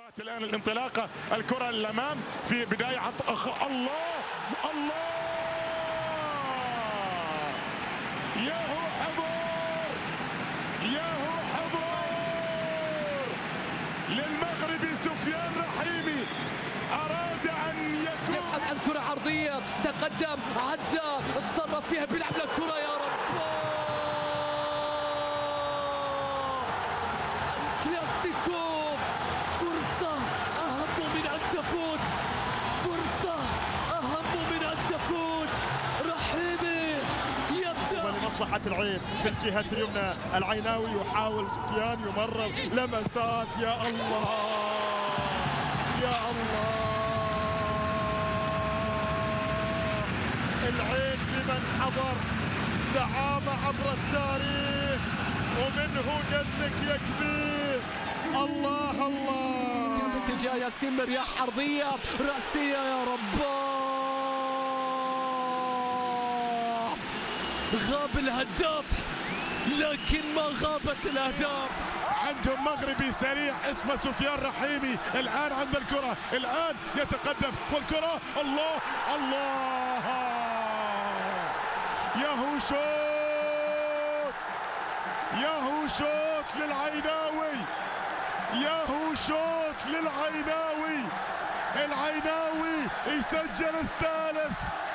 بدأت الآن الانطلاقة، الكرة للأمام في بداية الله الله، ياهو حضور، ياهو حضور للمغربي سفيان رحيمي، أراد أن يكون يبحث عن كرة عرضية، تقدم، عدى، اتصرف فيها، بيلعب للكرة. يا رب، الكلاسيكو، فرصة أهم من أن تفوت، فرصة أهم من أن تفوت. رحيمي يبدأ لمصلحة العين في الجهة اليمنى، العيناوي يحاول سفيان، يمرر لمسات، يا الله يا الله. العين بمن حضر زعامة عبر التاريخ، ومنه جدك يا كبير. الله الله، باتجاه ياسين مرياح، عرضية رأسية، يا رب، غاب الهداف لكن ما غابت الأهداف. عندهم مغربي سريع اسمه سفيان رحيمي، الآن عند الكرة، الآن يتقدم والكرة، الله الله، ياهو شوت، ياهو شوت للعيناوي، ياهو شوت للعيناوي، العيناوي يسجل الثالث.